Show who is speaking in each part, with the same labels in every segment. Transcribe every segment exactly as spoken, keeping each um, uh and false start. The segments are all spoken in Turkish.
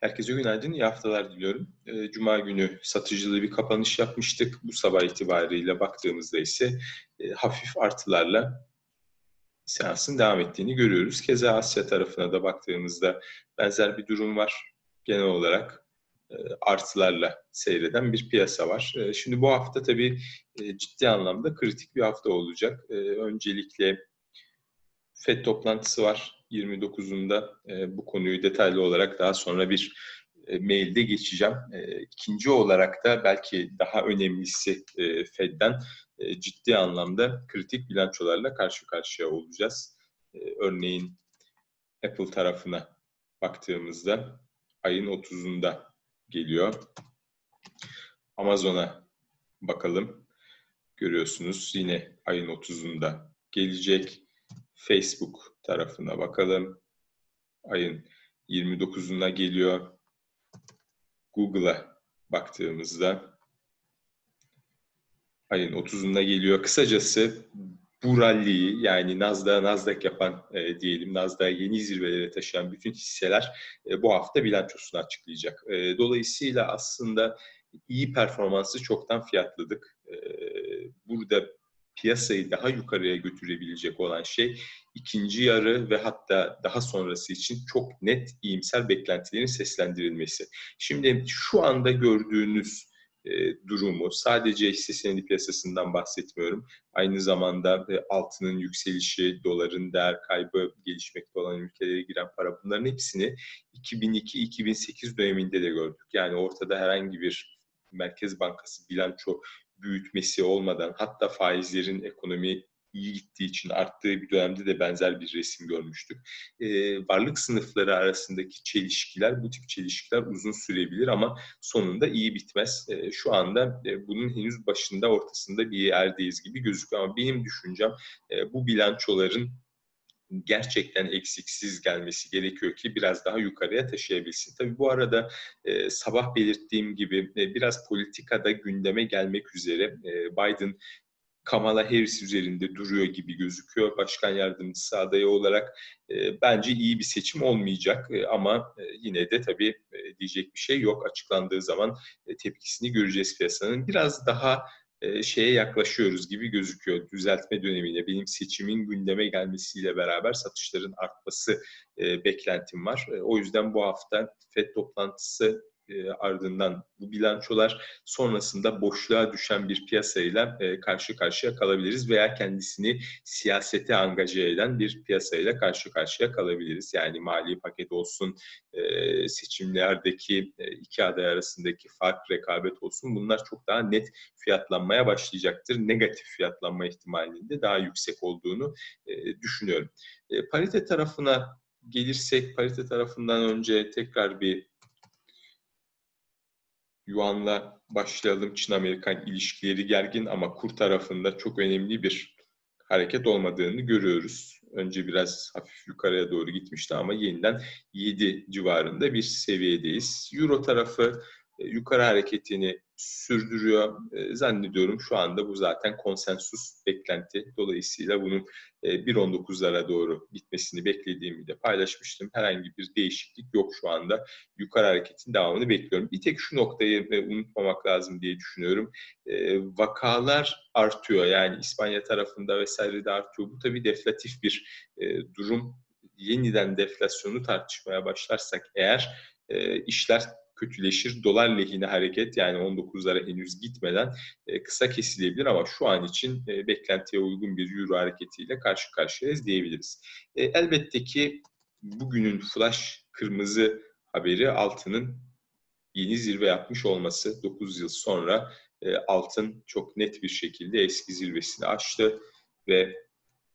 Speaker 1: Herkese günaydın, iyi haftalar diliyorum. Eee, Cuma günü satıcılı bir kapanış yapmıştık. Bu sabah itibariyle baktığımızda ise eee, hafif artılarla seansın devam ettiğini görüyoruz. Keza Asya tarafına da baktığımızda benzer bir durum var. Genel olarak eee, artılarla seyreden bir piyasa var. Eee, şimdi bu hafta tabii eee, ciddi anlamda kritik bir hafta olacak. Eee, öncelikle FED toplantısı var yirmi dokuzunda. E, bu konuyu detaylı olarak daha sonra bir e, mailde geçeceğim. E, ikinci olarak da belki daha önemlisi e, FED'den e, ciddi anlamda kritik bilançolarla karşı karşıya olacağız. E, örneğin Apple tarafına baktığımızda ayın otuzunda geliyor. Amazon'a bakalım. Görüyorsunuz yine ayın otuzunda gelecek. Facebook tarafına bakalım. Ayın yirmi dokuzuna geliyor. Google'a baktığımızda ayın otuzuna geliyor. Kısacası bu ralliyi yani Nasdaq Nasdaq yapan e, diyelim Nasdaq'ı yeni zirvelere taşıyan bütün hisseler e, bu hafta bilançosunu açıklayacak. E, dolayısıyla aslında iyi performansı çoktan fiyatladık. E, burada piyasayı daha yukarıya götürebilecek olan şey ikinci yarı ve hatta daha sonrası için çok net iyimser beklentilerin seslendirilmesi. Şimdi şu anda gördüğünüz e, durumu sadece hisse senedi piyasasından bahsetmiyorum. Aynı zamanda e, altının yükselişi, doların değer kaybı, gelişmekte olan ülkelere giren para bunların hepsini iki bin iki iki bin sekiz döneminde de gördük. Yani ortada herhangi bir Merkez Bankası bilanço büyütmesi olmadan hatta faizlerin ekonomi iyi gittiği için arttığı bir dönemde de benzer bir resim görmüştük. Ee, varlık sınıfları arasındaki çelişkiler, bu tip çelişkiler uzun sürebilir ama sonunda iyi bitmez. Ee, şu anda e, bunun henüz başında, ortasında bir yerdeyiz gibi gözüküyor ama benim düşüncem e, bu bilançoların gerçekten eksiksiz gelmesi gerekiyor ki biraz daha yukarıya taşıyabilsin. Tabii bu arada e, sabah belirttiğim gibi e, biraz politikada gündeme gelmek üzere e, Biden Kamala Harris üzerinde duruyor gibi gözüküyor. Başkan yardımcısı adayı olarak e, bence iyi bir seçim olmayacak e, ama e, yine de tabii e, diyecek bir şey yok. Açıklandığı zaman e, tepkisini göreceğiz piyasanın. Biraz daha e, şeye yaklaşıyoruz gibi gözüküyor. Düzeltme dönemine benim seçimin gündeme gelmesiyle beraber satışların artması e, beklentim var. E, o yüzden bu hafta FED toplantısı e, ardından bu bilançolar sonrasında boşluğa düşen bir piyasayla e, karşı karşıya kalabiliriz veya kendisini siyasete angaje eden bir piyasayla karşı karşıya kalabiliriz. Yani mali paket olsun, e, seçimlerdeki e, iki aday arasındaki fark, rekabet olsun bunlar çok daha net fiyatlanmaya başlayacaktır. Negatif fiyatlanma ihtimalinin de daha yüksek olduğunu e, düşünüyorum. E, parite tarafına gelirsek, parite tarafından önce tekrar bir Yuan'la başlayalım. Çin-Amerikan ilişkileri gergin ama kur tarafında çok önemli bir hareket olmadığını görüyoruz. Önce biraz hafif yukarıya doğru gitmişti ama yeniden yedi civarında bir seviyedeyiz. Euro tarafı e, yukarı hareketini sürdürüyor. E, zannediyorum şu anda bu zaten konsensus beklenti. Dolayısıyla bunun e, bir on dokuzlara doğru gitmesini beklediğimi de paylaşmıştım. Herhangi bir değişiklik yok şu anda. Yukarı hareketin devamını bekliyorum. Bir tek şu noktayı e, unutmamak lazım diye düşünüyorum. E, vakalar artıyor. Yani İspanya tarafında vesaire de artıyor. Bu tabii deflatif bir e, durum. Yeniden deflasyonu tartışmaya başlarsak eğer e, işler kötüleşir. Dolar lehine hareket yani on dokuzlara henüz gitmeden e, kısa kesilebilir ama şu an için e, beklentiye uygun bir euro hareketiyle karşı karşıyayız diyebiliriz. E, elbette ki bugünün flash kırmızı haberi altının yeni zirve yapmış olması. dokuz yıl sonra e, altın çok net bir şekilde eski zirvesini aştı ve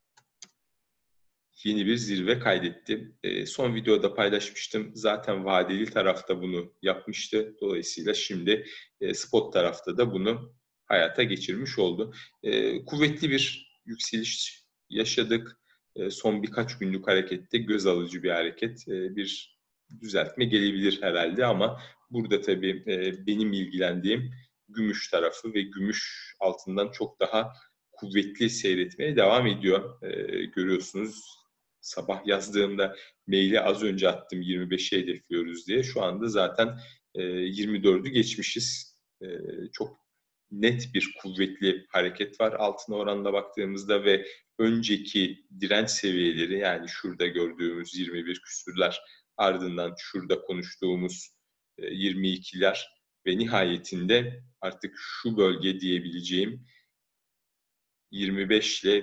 Speaker 1: yeni bir zirve kaydetti. E, son videoda paylaşmıştım. Zaten vadeli tarafta bunu yapmıştı. Dolayısıyla şimdi e, spot tarafta da bunu hayata geçirmiş oldu. E, kuvvetli bir yükseliş yaşadık. E, son birkaç günlük harekette göz alıcı bir hareket. E, bir düzeltme gelebilir herhalde ama burada tabii e, benim ilgilendiğim gümüş tarafı ve gümüş altından çok daha kuvvetli seyretmeye devam ediyor. E, görüyorsunuz sabah yazdığımda maili az önce attım yirmi beşi hedefliyoruz diye. Şu anda zaten e, yirmi dördü geçmişiz. E, çok net bir kuvvetli hareket var altına oranla baktığımızda ve önceki direnç seviyeleri, yani şurada gördüğümüz yirmi bir küsürler, ardından şurada konuştuğumuz yirmi ikiler ve nihayetinde artık şu bölge diyebileceğim yirmi beş ile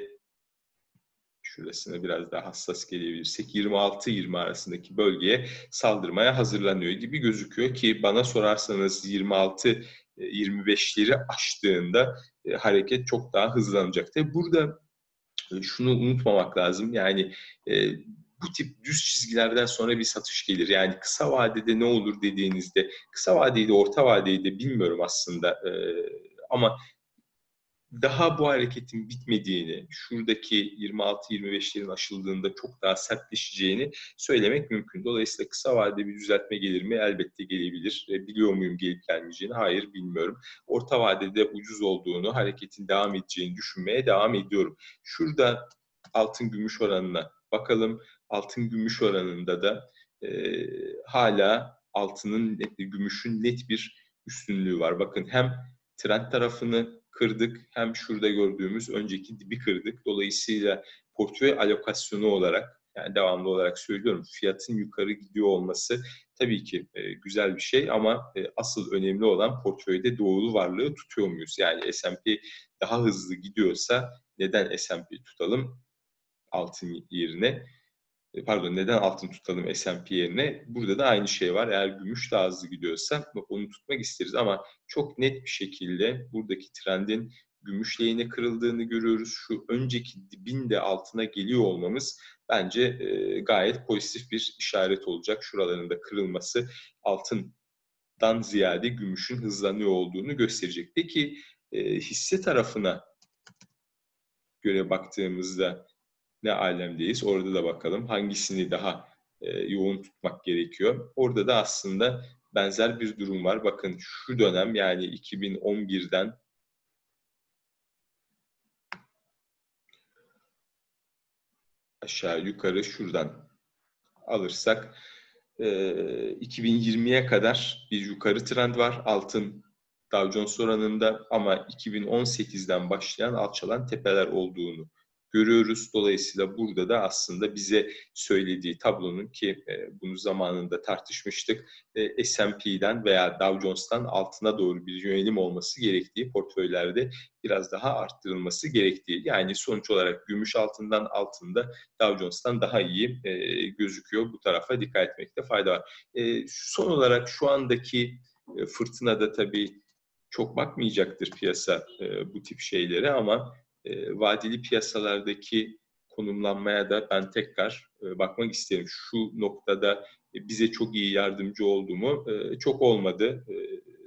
Speaker 1: şurasına biraz daha hassas gelebilirsek yirmi altı yirmi arasındaki bölgeye saldırmaya hazırlanıyor gibi gözüküyor ki bana sorarsanız yirmi altı yirmi beşleri aştığında hareket çok daha hızlanacak. Tabii burada şunu unutmamak lazım. Yani e, bu tip düz çizgilerden sonra bir satış gelir. Yani kısa vadede ne olur dediğinizde, kısa vadeydi, orta vadeydi bilmiyorum aslında. E, ama daha bu hareketin bitmediğini, şuradaki yirmi altı yirmi beşlerin aşıldığında çok daha sertleşeceğini söylemek mümkün. Dolayısıyla kısa vadede bir düzeltme gelir mi? Elbette gelebilir. E, biliyor muyum gelip gelmeyeceğini? Hayır, bilmiyorum. Orta vadede ucuz olduğunu, hareketin devam edeceğini düşünmeye devam ediyorum. Şurada altın gümüş oranına bakalım. Altın gümüş oranında da e, hala altının, gümüşün net bir üstünlüğü var. Bakın hem trend tarafını kırdık, hem şurada gördüğümüz önceki dibi kırdık. Dolayısıyla portföy alokasyonu olarak, yani devamlı olarak söylüyorum, fiyatın yukarı gidiyor olması tabii ki e, güzel bir şey ama e, asıl önemli olan portföyde doğru varlığı tutuyor muyuz? Yani S and P daha hızlı gidiyorsa neden S and P tutalım altın yerine? Pardon, neden altın tutalım S and P yerine? Burada da aynı şey var. Eğer gümüş daha hızlı gidiyorsa onu tutmak isteriz ama çok net bir şekilde buradaki trendin gümüş lehine kırıldığını görüyoruz. Şu önceki dibin de altına geliyor olmamız bence e, gayet pozitif bir işaret olacak. Şuraların da kırılması altından ziyade gümüşün hızlanıyor olduğunu gösterecek. Peki e, hisse tarafına göre baktığımızda ne alemdeyiz? Orada da bakalım hangisini daha e, yoğun tutmak gerekiyor. Orada da aslında benzer bir durum var. Bakın şu dönem, yani iki bin on birden aşağı yukarı şuradan alırsak e, iki bin yirmiye kadar bir yukarı trend var altın Dow Jones oranında ama iki bin on sekizden başlayan alçalan tepeler olduğunu görüyoruz. Dolayısıyla burada da aslında bize söylediği tablonun, ki e, bunu zamanında tartışmıştık, e, S and P'den veya Dow Jones'tan altına doğru bir yönelim olması gerektiği, portföylerde biraz daha arttırılması gerektiği. Yani sonuç olarak gümüş altından, altında Dow Jones'tan daha iyi e, gözüküyor. Bu tarafa dikkat etmekte fayda var. E, son olarak şu andaki e, fırtınada tabii çok bakmayacaktır piyasa e, bu tip şeylere ama e, vadeli piyasalardaki konumlanmaya da ben tekrar e, bakmak isterim. Şu noktada e, bize çok iyi yardımcı oldu mu? E, çok olmadı. E,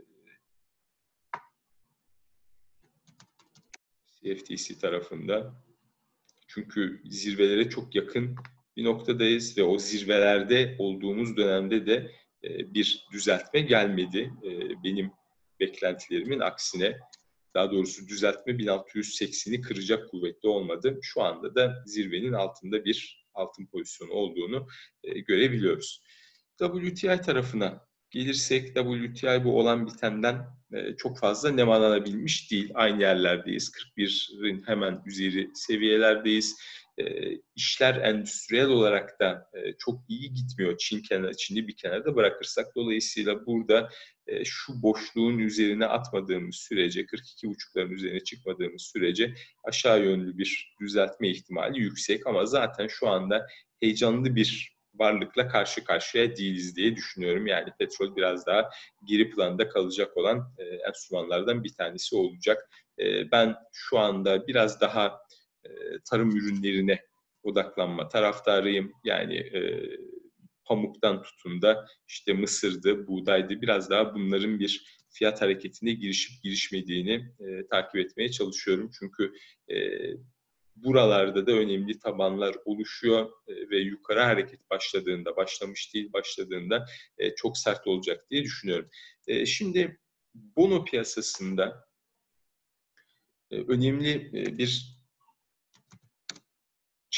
Speaker 1: C F T C tarafında. Çünkü zirvelere çok yakın bir noktadayız ve o zirvelerde olduğumuz dönemde de e, bir düzeltme gelmedi. E, benim beklentilerimin aksine, daha doğrusu düzeltme bin altı yüz sekseni kıracak kuvvette olmadı. Şu anda da zirvenin altında bir altın pozisyonu olduğunu e, görebiliyoruz. W T I tarafına gelirsek, W T I bu olan bitenden e, çok fazla nemalanabilmiş değil. Aynı yerlerdeyiz. kırk birin hemen üzeri seviyelerdeyiz. E, işler endüstriyel olarak da e, çok iyi gitmiyor. Çin kenar, Çin'i bir kenarda bırakırsak. Dolayısıyla burada e, şu boşluğun üzerine atmadığımız sürece, kırk iki buçukların üzerine çıkmadığımız sürece aşağı yönlü bir düzeltme ihtimali yüksek. Ama zaten şu anda heyecanlı bir varlıkla karşı karşıya değiliz diye düşünüyorum. Yani petrol biraz daha geri planda kalacak olan e, enstrümanlardan bir tanesi olacak. E, ben şu anda biraz daha e, tarım ürünlerine odaklanma taraftarıyım. Yani e, pamuktan tutun da işte mısırdı, buğdaydı, biraz daha bunların bir fiyat hareketine girişip girişmediğini e, takip etmeye çalışıyorum. Çünkü e, buralarda da önemli tabanlar oluşuyor e, ve yukarı hareket başladığında, başlamış değil başladığında e, çok sert olacak diye düşünüyorum. E, şimdi bono piyasasında e, önemli e, bir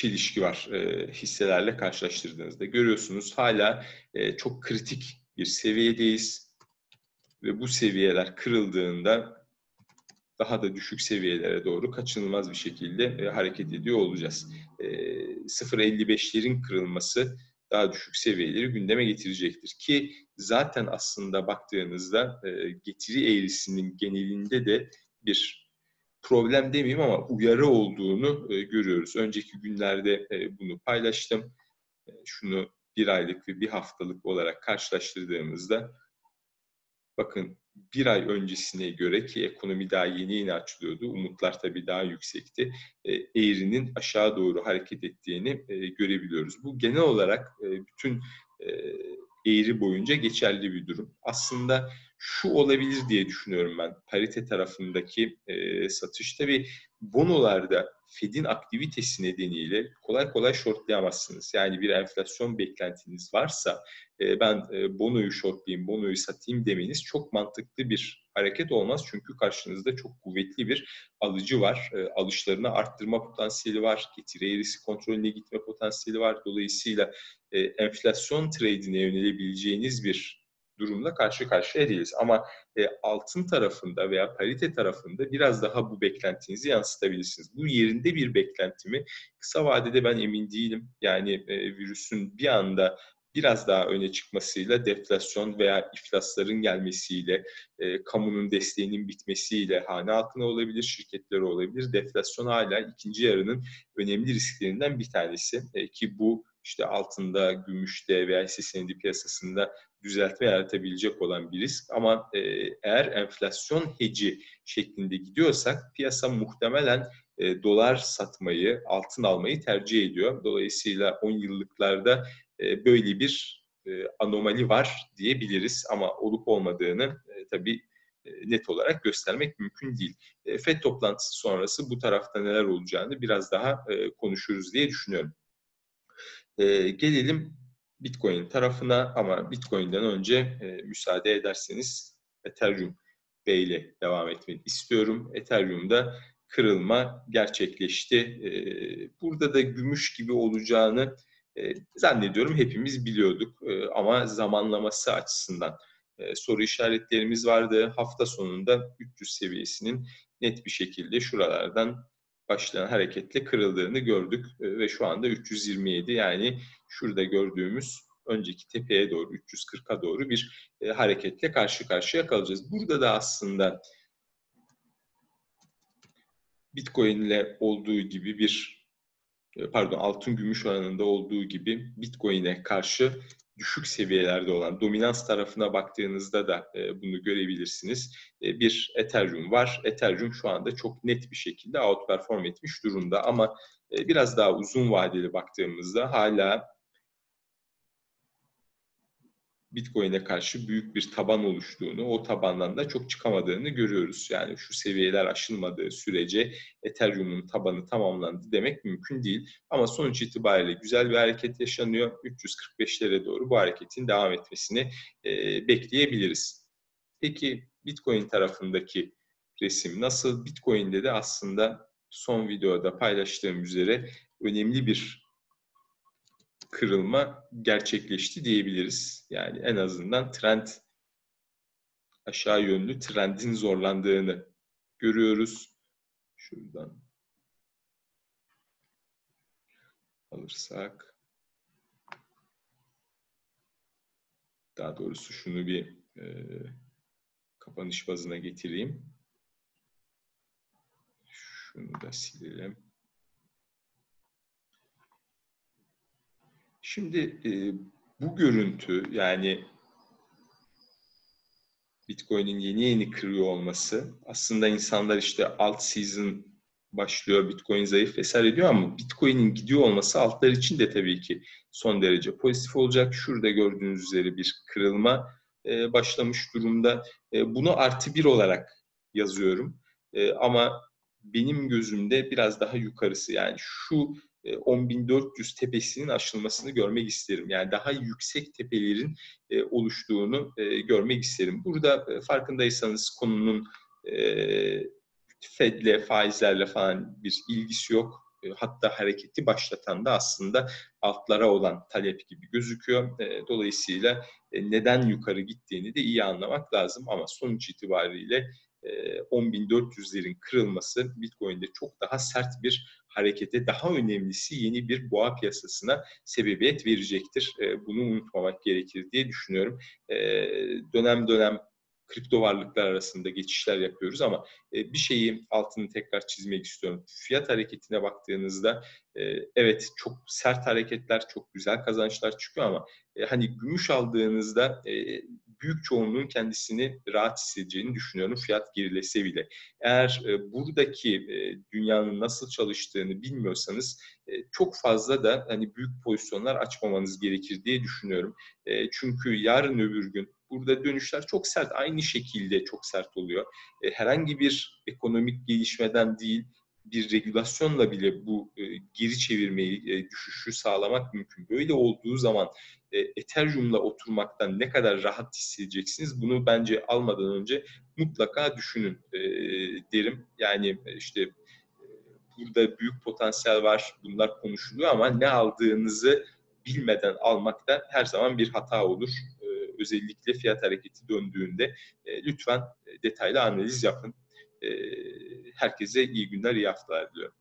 Speaker 1: çelişki var e, hisselerle karşılaştırdığınızda. Görüyorsunuz hala e, çok kritik bir seviyedeyiz ve bu seviyeler kırıldığında daha da düşük seviyelere doğru kaçınılmaz bir şekilde e, hareket ediyor olacağız. E, sıfır virgül elli beşlerin kırılması daha düşük seviyeleri gündeme getirecektir. Ki zaten aslında baktığınızda e, getiri eğrisinin genelinde de bir problem demeyeyim ama uyarı olduğunu e, görüyoruz. Önceki günlerde e, bunu paylaştım. E, şunu bir aylık ve bir haftalık olarak karşılaştırdığımızda bakın bir ay öncesine göre ki ekonomi daha yeni yeni açılıyordu. Umutlar tabii daha yüksekti. E, eğrinin aşağı doğru hareket ettiğini e, görebiliyoruz. Bu genel olarak e, bütün e, eğri boyunca geçerli bir durum. Aslında şu olabilir diye düşünüyorum ben. Parite tarafındaki e, satış tabii bonolarda Fed'in aktivitesi nedeniyle kolay kolay shortlayamazsınız. Yani bir enflasyon beklentiniz varsa e, ben e, bonoyu shortlayayım, bonoyu satayım demeniz çok mantıklı bir hareket olmaz. Çünkü karşınızda çok kuvvetli bir alıcı var. E, alışlarını arttırma potansiyeli var. Getiri eğrisi kontrolüne gitme potansiyeli var. Dolayısıyla e, enflasyon trade'ine yönelebileceğiniz bir durumla karşı karşıya değiliz. Ama e, altın tarafında veya parite tarafında biraz daha bu beklentinizi yansıtabilirsiniz. Bu yerinde bir beklenti mi? Kısa vadede ben emin değilim. Yani e, virüsün bir anda biraz daha öne çıkmasıyla, deflasyon veya iflasların gelmesiyle, e, kamunun desteğinin bitmesiyle hane halkına olabilir, şirketlere olabilir. Deflasyon hala ikinci yarının önemli risklerinden bir tanesi. E, ki bu işte altında, gümüşte veya hisse senedi piyasasında düzeltme yaratabilecek olan bir risk. Ama e, eğer enflasyon heci şeklinde gidiyorsak piyasa muhtemelen e, dolar satmayı, altın almayı tercih ediyor. Dolayısıyla on yıllıklarda e, böyle bir e, anomali var diyebiliriz. Ama olup olmadığını e, tabii e, net olarak göstermek mümkün değil. E, Fed toplantısı sonrası bu tarafta neler olacağını biraz daha e, konuşuruz diye düşünüyorum. E, gelelim Bitcoin tarafına ama Bitcoin'den önce e, müsaade ederseniz Ethereum Bey ile devam etmek istiyorum. Ethereum'da kırılma gerçekleşti. E, burada da gümüş gibi olacağını e, zannediyorum hepimiz biliyorduk e, ama zamanlaması açısından e, soru işaretlerimiz vardı. Hafta sonunda üç yüz seviyesinin net bir şekilde şuralardan başlayan hareketle kırıldığını gördük e, ve şu anda üç yüz yirmi yedi yani şurada gördüğümüz önceki tepeye doğru üç yüz kırka doğru bir e, hareketle karşı karşıya kalacağız. Burada da aslında Bitcoin ile olduğu gibi bir pardon altın gümüş oranında olduğu gibi Bitcoin'e karşı düşük seviyelerde olan dominans tarafına baktığınızda da e, bunu görebilirsiniz. E, bir Ethereum var. Ethereum şu anda çok net bir şekilde outperform etmiş durumda ama e, biraz daha uzun vadeli baktığımızda hala Bitcoin'e karşı büyük bir taban oluştuğunu, o tabandan da çok çıkamadığını görüyoruz. Yani şu seviyeler aşılmadığı sürece Ethereum'un tabanı tamamlandı demek mümkün değil. Ama sonuç itibariyle güzel bir hareket yaşanıyor. üç yüz kırk beşlere doğru bu hareketin devam etmesini e, bekleyebiliriz. Peki Bitcoin tarafındaki resim nasıl? Bitcoin'de de aslında son videoda paylaştığım üzere önemli bir kırılma gerçekleşti diyebiliriz. Yani en azından trend aşağı yönlü trendin zorlandığını görüyoruz. Şuradan alırsak daha doğrusu şunu bir e, kapanış bazına getireyim. Şunu da silelim. Şimdi e, bu görüntü yani Bitcoin'in yeni yeni kırıyor olması aslında insanlar işte alt season başlıyor, Bitcoin zayıf vesaire diyor ama Bitcoin'in gidiyor olması altlar için de tabii ki son derece pozitif olacak. Şurada gördüğünüz üzere bir kırılma e, başlamış durumda. E, bunu artı bir olarak yazıyorum. E, ama benim gözümde biraz daha yukarısı yani şu on bin dört yüz tepesinin aşılmasını görmek isterim. Yani daha yüksek tepelerin e, oluştuğunu e, görmek isterim. Burada e, farkındaysanız konunun e, Fed'le, faizlerle falan bir ilgisi yok. e, hatta hareketi başlatan da aslında altlara olan talep gibi gözüküyor. E, dolayısıyla e, neden yukarı gittiğini de iyi anlamak lazım ama sonuç itibariyle e, on bin dört yüzlerin kırılması Bitcoin'de çok daha sert bir harekete, daha önemlisi yeni bir boğa piyasasına sebebiyet verecektir. E, bunu unutmamak gerekir diye düşünüyorum. E, dönem dönem kripto varlıklar arasında geçişler yapıyoruz ama e, bir şeyi altını tekrar çizmek istiyorum. Fiyat hareketine baktığınızda e, evet çok sert hareketler, çok güzel kazançlar çıkıyor ama e, hani gümüş aldığınızda e, büyük çoğunluğun kendisini rahat hissedeceğini düşünüyorum fiyat gerilese bile. Eğer e, buradaki e, dünyanın nasıl çalıştığını bilmiyorsanız e, çok fazla da hani büyük pozisyonlar açmamanız gerekir diye düşünüyorum. E, çünkü yarın öbür gün burada dönüşler çok sert, aynı şekilde çok sert oluyor. E, herhangi bir ekonomik gelişmeden değil, bir regülasyonla bile bu e, geri çevirmeyi, e, düşüşü sağlamak mümkün. Böyle olduğu zaman e, Ethereum'la oturmaktan ne kadar rahat hissedeceksiniz? Bunu bence almadan önce mutlaka düşünün e, derim. Yani işte e, burada büyük potansiyel var, bunlar konuşuluyor ama ne aldığınızı bilmeden almak da her zaman bir hata olur. E, özellikle fiyat hareketi döndüğünde e, lütfen detaylı analiz yapın. E, herkese iyi günler, iyi haftalar diliyorum.